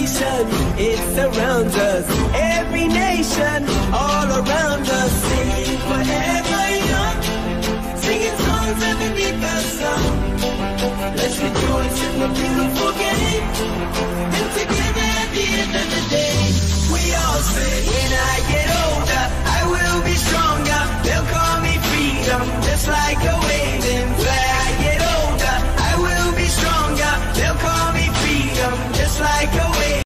salvation, it surrounds us. Every nation, all around us, singing forever young, singing songs underneath the sun. Let's rejoice in the beautiful game.